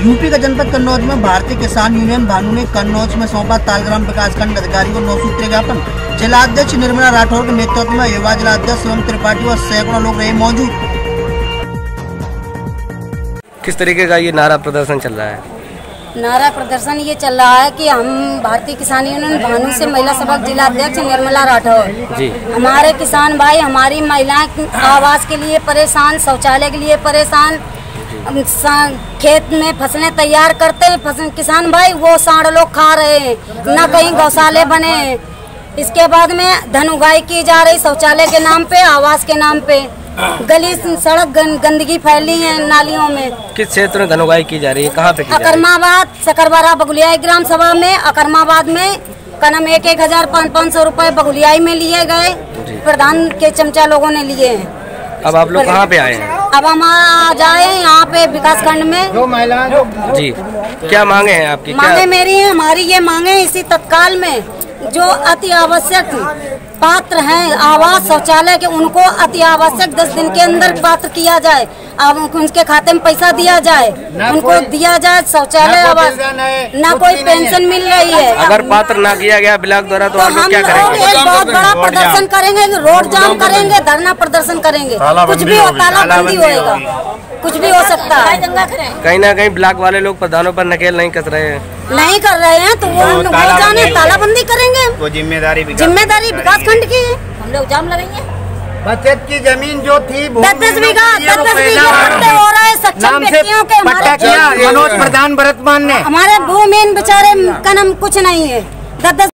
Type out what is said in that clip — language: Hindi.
यूपी का जनपद कन्नौज में भारतीय किसान यूनियन भानु ने कन्नौज में सौंपा तालग्राम विकासखंड अधिकारी को 9 सूत्रीय ज्ञापन। जिलाध्यक्ष निर्मला राठौर के नेतृत्व में युवा जिलाध्यक्ष शिवम त्रिपाठी व सैकड़ों लोग रहे मौजूद। किस तरीके का ये नारा प्रदर्शन चल रहा है? नारा प्रदर्शन ये चल रहा है कि हम भारतीय किसान यूनियन भानु से महिला सभा जिलाध्यक्ष निर्मला राठौर जी, हमारे किसान भाई, हमारी महिलाएं आवास के लिए परेशान, शौचालय के लिए परेशान, खेत में फसलें तैयार करते हैं किसान भाई, वो सांड लोग खा रहे हैं, न कहीं गौशाले बने। इसके बाद में धन उगाई की जा रही शौचालय के नाम पे, आवास के नाम पे, गली सड़क गंदगी फैली है नालियों में। किस क्षेत्र में धन उगाई की जा रही है, कहाँ पे? अकरमाबाद, सकरबारा, बगुलियाई ग्राम सभा में। अकरमाबाद में कनम 1,000 500 रुपए बगुलियाई में लिए गए, प्रधान के चमचा लोगों ने लिए हैं। अब आप लोग कहाँ पे आए हैं? अब हम आ जाए यहाँ पे विकास खंड में। जी, क्या मांगे हैं आपकी? मांगे मेरी है, हमारी ये मांगे इसी तत्काल में जो अति आवश्यक पात्र हैं आवास शौचालय के, उनको अति आवश्यक 10 दिन के अंदर पात्र किया जाए। अब उनके खाते में पैसा दिया जाए, उनको दिया जाए शौचालय आवास। न कोई पेंशन मिल रही है। अगर पात्र ना किया गया ब्लॉक द्वारा तो हम लोग क्या करेंगे? एक बहुत बड़ा प्रदर्शन करेंगे, रोड जाम करेंगे, धरना प्रदर्शन करेंगे, कुछ भी हो, तालाबंदी होएगा, कुछ भी हो सकता है। कहीं ना कहीं ब्लॉक वाले लोग प्रधानों पर नकेल नहीं कस रहे हैं, नहीं कर रहे हैं तो वो जाने तालाबंदी करेंगे। वो जिम्मेदारी विकास खंड की है, हम लोग जाम लगाएंगे। बचत की जमीन जो थी 10 बीघा हो रहा है सक्षम व्यक्तियों के। मनोज प्रधान वर्तमान ने, हमारे भूमिहीन बेचारे का नाम कुछ नहीं है। 10